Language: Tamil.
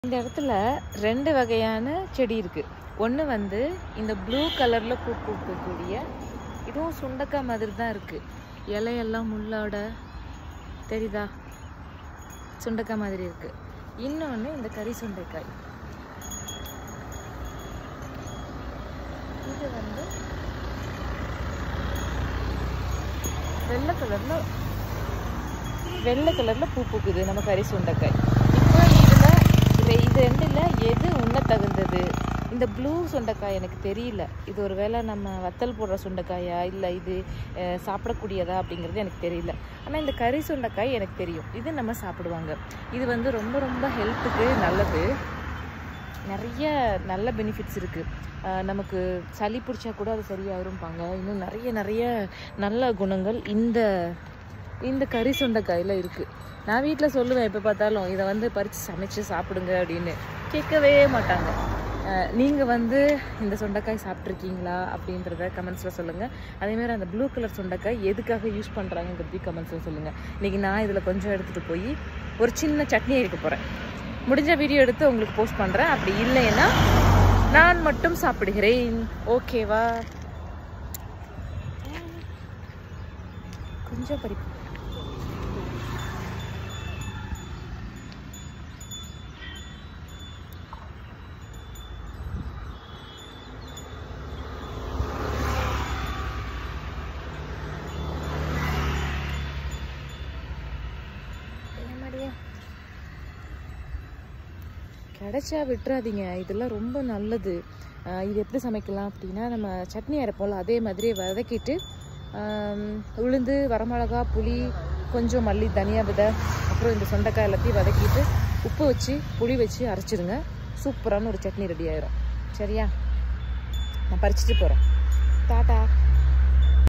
இந்த இடத்துல ரெண்டு வகையான செடி இருக்கு. ஒன்று வந்து இந்த ப்ளூ கலர்ல பூ பூக்கக்கூடிய இதுவும் சுண்டக்காய் மாதிரி தான் இருக்கு. இலையெல்லாம் முள்ளோட தெரியுதா, சுண்டக்காய் மாதிரி இருக்கு. இன்னொன்று இந்த கறி சுண்டைக்காய், இது வந்து வெள்ளை கலர்ல பூ பூக்குது நம்ம கறி சுண்டைக்காய். இப்போ இது ரெண்டுல எது உண்ண தகுந்தது? இந்த ப்ளூ சுண்டைக்காய் எனக்கு தெரியல, இது ஒரு வேளை நம்ம வத்தல் போடுற சுண்டைக்காயா இல்லை இது சாப்பிடக்கூடியதா அப்படிங்கிறது எனக்கு தெரியல. ஆனால் இந்த கறி சுண்டைக்காய் எனக்கு தெரியும், இது நம்ம சாப்பிடுவாங்க. இது வந்து ரொம்ப ரொம்ப ஹெல்த்துக்கு நல்லது, நிறைய நல்ல பெனிஃபிட்ஸ் இருக்குது. நமக்கு சளி பிடிச்சா கூட அது சரியாயிரும்பாங்க. இன்னும் நிறைய நல்ல குணங்கள் இந்த கறி சுண்டைக்காயில் இருக்குது. நான் வீட்டில் சொல்லுவேன், எப்போ பார்த்தாலும் இதை வந்து பறித்து சமைச்சு சாப்பிடுங்க அப்படின்னு, கேட்கவே மாட்டாங்க. நீங்கள் வந்து இந்த சுண்டைக்காய் சாப்பிட்ருக்கீங்களா அப்படின்றத கமெண்ட்ஸில் சொல்லுங்கள். அதேமாதிரி அந்த ப்ளூ கலர் சுண்டைக்காய் எதுக்காக யூஸ் பண்ணுறாங்கிறது கமெண்ட்ஸில் சொல்லுங்கள். இன்றைக்கி நான் இதில் கொஞ்சம் எடுத்துகிட்டு போய் ஒரு சின்ன சட்னி எடுக்க போகிறேன். முடிஞ்ச வீடியோ எடுத்து உங்களுக்கு போஸ்ட் பண்ணுறேன். அப்படி இல்லைன்னா நான் மட்டும் சாப்பிடுகிறேன், ஓகேவா? கொஞ்சம் பறிப்பு கிடைச்சா விட்டுறாதீங்க, இதெல்லாம் ரொம்ப நல்லது. இது எப்படி சமைக்கலாம் அப்படின்னா, நம்ம சட்னி அரைப்போம்ல அதே மாதிரி வதக்கிட்டு உளுந்து, வரமிளகா, புளி, கொஞ்சம் மல்லி, தனியா விதை, அப்புறம் இந்த சுண்டைக்காய் எல்லாத்தையும் வதக்கிட்டு உப்பு வச்சு புளி வச்சு அரைச்சிடுங்க. சூப்பரான ஒரு சட்னி ரெடி ஆயிரும். சரியா? நான் பறிச்சுட்டு போகிறேன். டாடா.